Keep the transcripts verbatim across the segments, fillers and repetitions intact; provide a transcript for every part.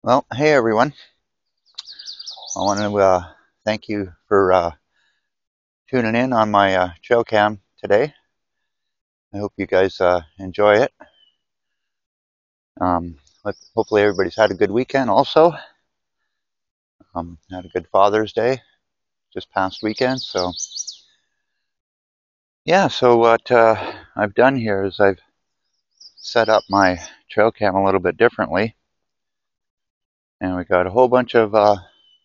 Well, hey everyone. I want to uh, thank you for uh, tuning in on my uh, trail cam today. I hope you guys uh, enjoy it. Um, hopefully everybody's had a good weekend also. Um, had a good Father's Day just past weekend. So yeah, so what uh, I've done here is I've set up my trail cam a little bit differently. And we got a whole bunch of uh,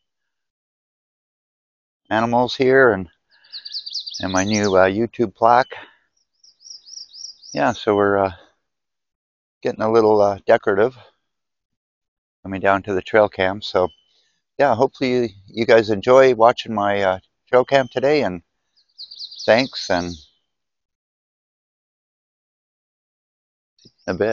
animals here and, and my new uh, YouTube plaque. Yeah, so we're uh, getting a little uh, decorative coming down to the trail cam. So yeah, hopefully you, you guys enjoy watching my uh, trail cam today, and thanks, and a bit.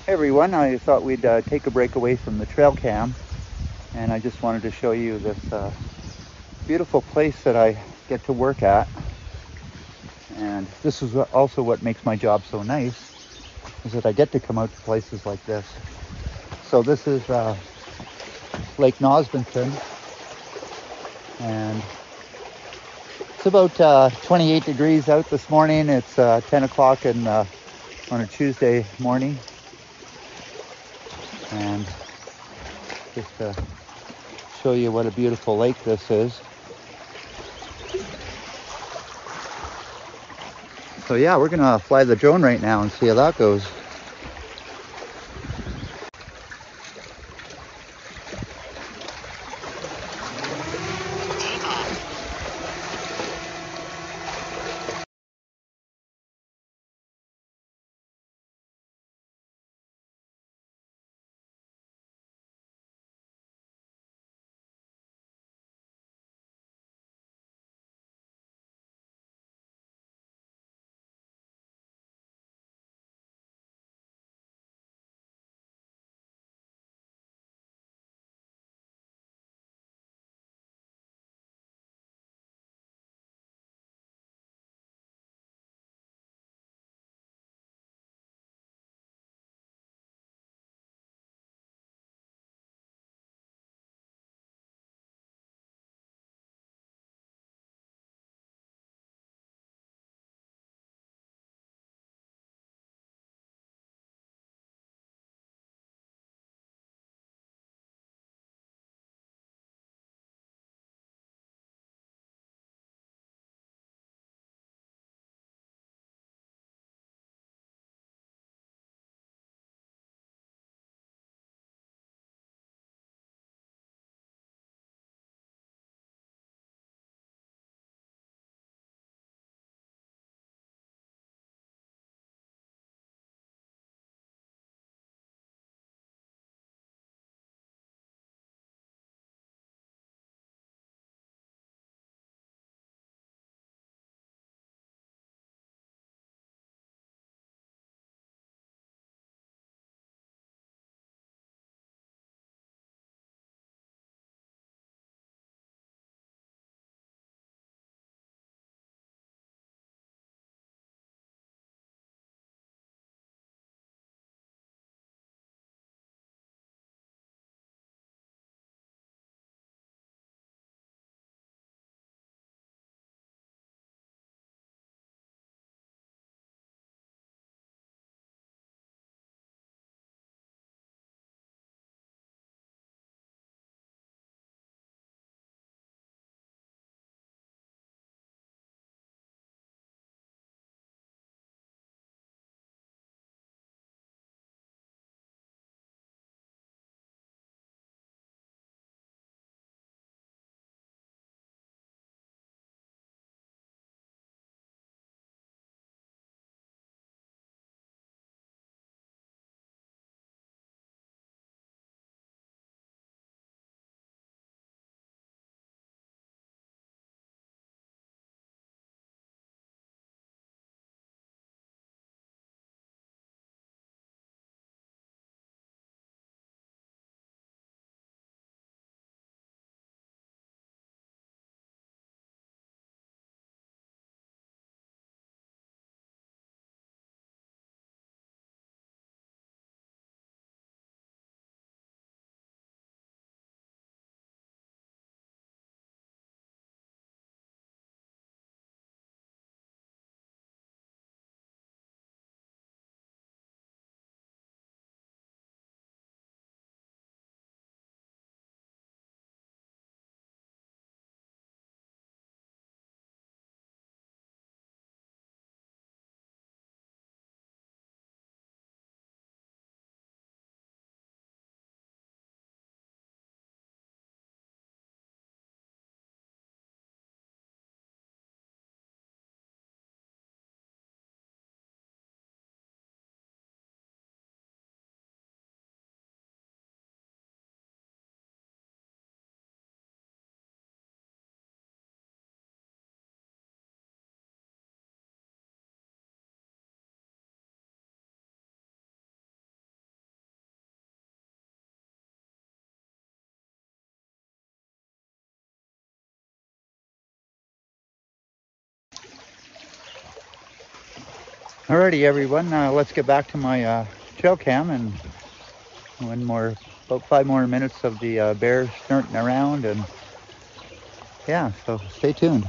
Hey everyone, I thought we'd uh, take a break away from the trail cam, and I just wanted to show you this uh, beautiful place that I get to work at. And this is also what makes my job so nice, is that I get to come out to places like this. So this is uh, Lake Nosbinton, and it's about uh, twenty-eight degrees out this morning. It's uh, ten o'clock in, uh, on a Tuesday morning, and just to show you what a beautiful lake this is. So yeah, we're gonna fly the drone right now and see how that goes. Alrighty, everyone, uh, let's get back to my uh, trail cam and one more, about five more minutes of the uh, bears snorting around, and yeah, so stay tuned.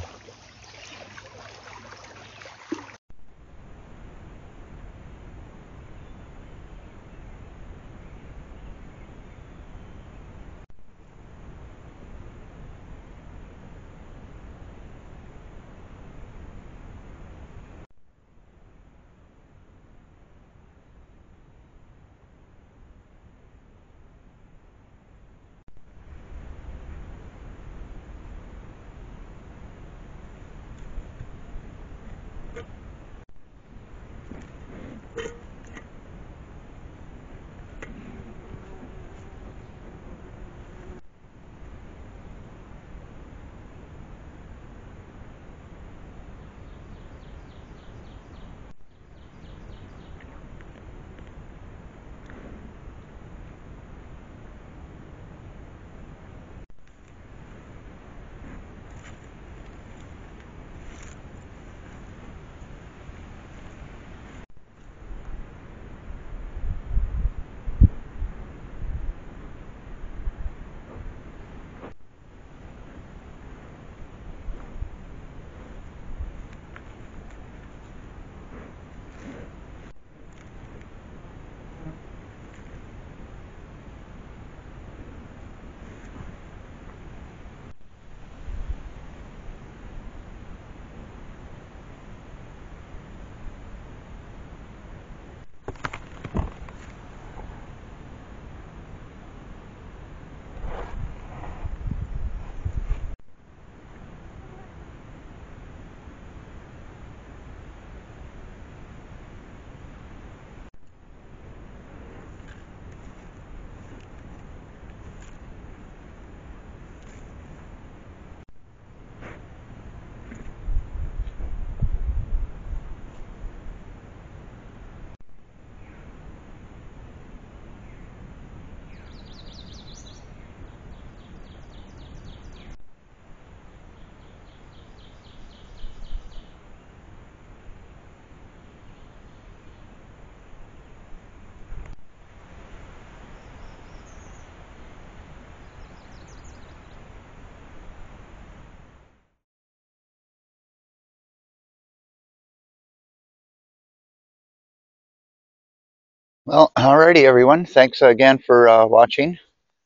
Well, alrighty, everyone, thanks again for uh, watching.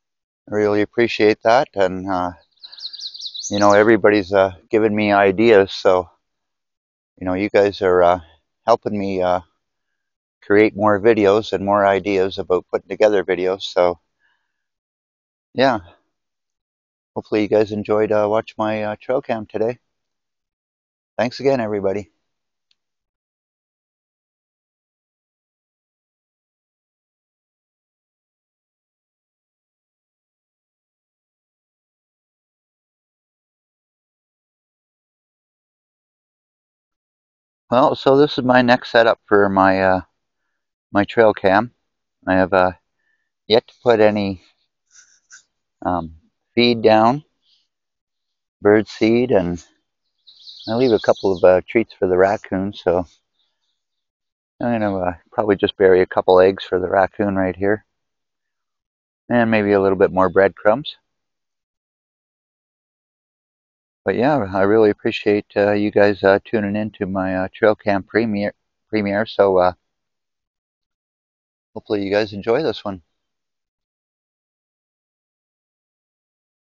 I really appreciate that, and uh, you know, everybody's uh, giving me ideas, so you know, you guys are uh, helping me uh, create more videos and more ideas about putting together videos. So yeah, hopefully you guys enjoyed uh, watch my uh, trail cam today. Thanks again, everybody. Well, so this is my next setup for my uh, my trail cam. I have uh, yet to put any um, feed down, bird seed, and I leave a couple of uh, treats for the raccoon. So I'm gonna uh, probably just bury a couple eggs for the raccoon right here, and maybe a little bit more breadcrumbs. But yeah, I really appreciate uh, you guys uh, tuning in to my uh, trail cam premiere. Premiere. So uh, hopefully you guys enjoy this one.